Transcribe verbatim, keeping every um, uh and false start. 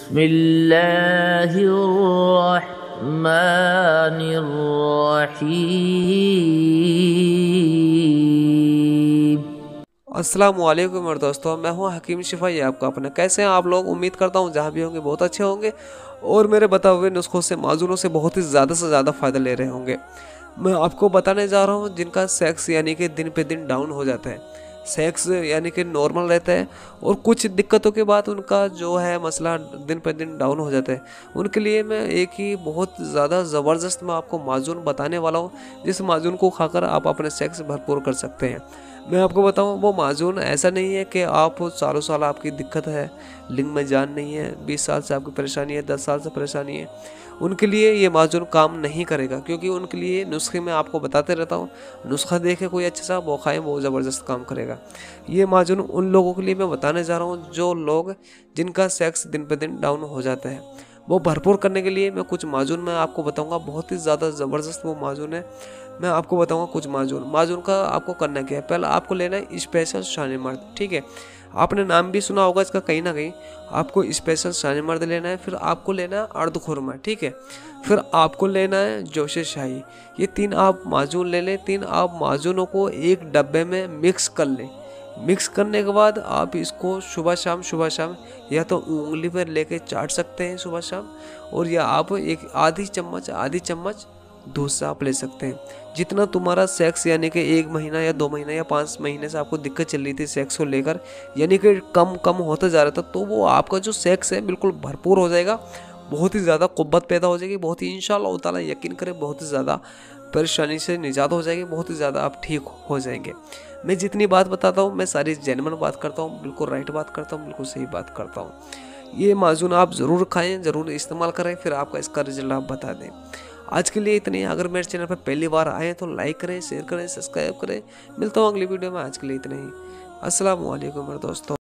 बिस्मिल्लाहिर्रहमानिर्रहीम। अस्सलामुअलैकुम मेरे दोस्तों, मैं हूं हकीम शिफा। ये आपका अपना। कैसे हैं आप लोग? उम्मीद करता हूं जहां भी होंगे बहुत अच्छे होंगे और मेरे बताए हुए नुस्खों से, माजूनों से बहुत ही ज़्यादा से ज़्यादा फ़ायदा ले रहे होंगे। मैं आपको बताने जा रहा हूं जिनका सेक्स यानी कि दिन पे दिन डाउन हो जाता है, सेक्स यानी कि नॉर्मल रहता है और कुछ दिक्कतों के बाद उनका जो है मसला दिन पे दिन डाउन हो जाता है। उनके लिए मैं एक ही बहुत ज़्यादा ज़बरदस्त मैं आपको माजून बताने वाला हूँ, जिस माजून को खाकर आप अपने सेक्स भरपूर कर सकते हैं। मैं आपको बताऊं, वो माजून ऐसा नहीं है कि आप सालों साल आपकी दिक्कत है, लिंग में जान नहीं है, बीस साल से आपकी परेशानी है, दस साल से परेशानी है, उनके लिए ये माजून काम नहीं करेगा। क्योंकि उनके लिए नुस्खे मैं आपको बताते रहता हूँ, नुस्खा देखे कोई अच्छा सा वो खाएं, वो ज़बरदस्त काम करेगा। ये माजून उन लोगों के लिए मैं बताने जा रहा हूँ जो लोग जिनका सेक्स दिन पे दिन डाउन हो जाता है, वो भरपूर करने के लिए मैं कुछ माजून मैं आपको बताऊंगा। बहुत ही ज़्यादा ज़बरदस्त वो माजून है। मैं आपको बताऊंगा कुछ माजून। माजून का आपको करना क्या है, पहले आपको लेना है स्पेशल शानी मर्द। ठीक है, आपने नाम भी सुना होगा इसका कहीं ना कहीं। आपको स्पेशल शानी मर्द लेना है, फिर आपको लेना है अर्ध खुरमा। ठीक है, फिर आपको लेना है जोशे शाही। ये तीन आप माजून ले लें। तीन आप माजूनों को एक डब्बे में मिक्स कर लें। मिक्स करने के बाद आप इसको सुबह शाम सुबह शाम या तो उंगली पर लेके चाट सकते हैं सुबह शाम, और या आप एक आधी चम्मच आधी चम्मच दूध से आप ले सकते हैं। जितना तुम्हारा सेक्स यानी कि एक महीना या दो महीना या पाँच महीने से आपको दिक्कत चल रही थी सेक्स को लेकर, यानी कि कम कम होता जा रहा था, तो वो आपका जो सेक्स है बिल्कुल भरपूर हो जाएगा। बहुत ही ज़्यादा कुव्वत पैदा हो जाएगी, बहुत ही इंशाअल्लाह ताला यकीन करें बहुत ही ज़्यादा परेशानी से निजात हो जाएगी, बहुत ही ज़्यादा आप ठीक हो जाएंगे। मैं जितनी बात बताता हूँ मैं सारी जेन्युइन बात करता हूँ, बिल्कुल राइट बात करता हूँ, बिल्कुल सही बात करता हूँ। ये माजून आप ज़रूर खाएं, ज़रूर इस्तेमाल करें, फिर आपका इसका रिजल्ट आप बता दें। आज के लिए इतनी। अगर मेरे चैनल पर पहली बार आए तो लाइक करें, शेयर करें, सब्सक्राइब करें। मिलता हूँ अगली वीडियो में। आज के लिए इतना ही। अस्सलाम वालेकुम मेरे दोस्तों।